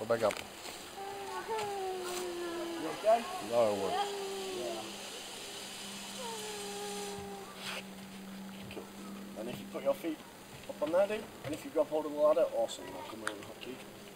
back up. You okay? No, it works. Yeah. Cool. And if you put your feet up on there, dude, and if you grab hold of the ladder, awesome, I'll come over and help you.